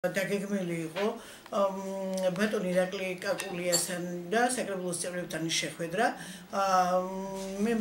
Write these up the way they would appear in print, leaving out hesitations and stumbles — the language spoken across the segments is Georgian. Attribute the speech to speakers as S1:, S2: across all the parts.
S1: დაგეგმილი იყო ბატონი ირაკლი კაკულიასთან და საკრებულოს წევრებთან შეხვედრა. მე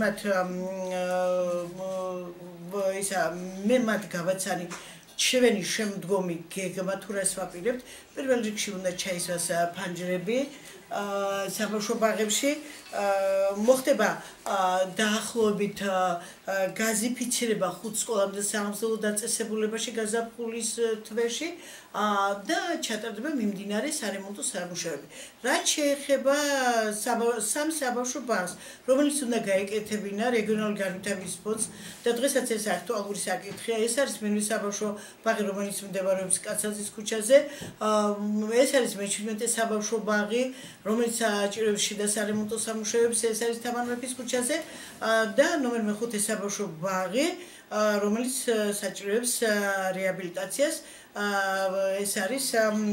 S1: მათ გავაცანი ჩვენი შემდგომი გეგმა თუ რას ვაპირებთ. პირველ რიგში უნდა ჩაისვას ფანჯრები საბავშვო ბაღებში. მოხდება დაახლოებით გაზიფიცირება 5 სკოლამდე სამგზელო დაწესებულებაში გაზაფხულის თვეში და ჩატარდება მიმდინარე სარემონტო სამუშაოები. რაც შეეხება სამ საბავშვო ბაღს, რომელიც უნდა გაეკეთებინა რეგიონალური განვითარების ფონდს და დღესაც ეს აქტუალური საკითხია. ეს არის მერვე საბავშვო ბაღი, რომელიც მდებარეობს კაცაძის ქუჩაზე. ეს არის მე-17 საბავშვო ბაღი, რომელიც საჭიროებს შიდა სარემონტო სამუშაოებს. ეს არის თამარ მეფის ქუჩაზე და ნომერ მე-5 საბავშვო ბაღი, რომელიც საჭიროებს რეაბილიტაციას. ეს არის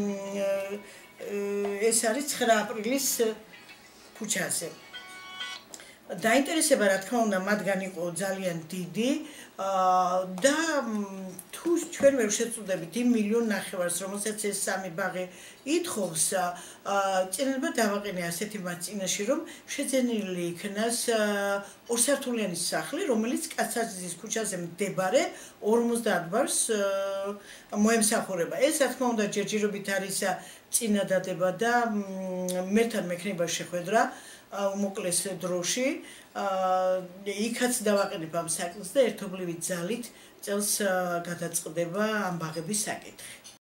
S1: 9 აპრილის ქუჩაზე. დაინტერესება რა თქმა უნდა მათგან იყო ძალიან დიდი და თუ ჩვენ ვერ შეწუდებით იმ 1,5 მილიონს, რომელსაც ეს სამი ბაღი ითხოვს, წინასწარ დავაყენე ასეთი მათ წინაშე, რომ შეძენილი იქნას ორსართულიანი სახლი, რომელიც კაცაძის ქუჩაზე მდებარე 50 ბარს მოემსახურება. ეს რა თქმა უნდა ჯერჯერობით არის წინადადება და მერთან მექნება შეხვედრა უმოკლეს დროში. იქაც დავაყენებ ამ საქმეს და ერთობლივი ძალით წელს გადაწყდება ამ ბაღების საკითხი.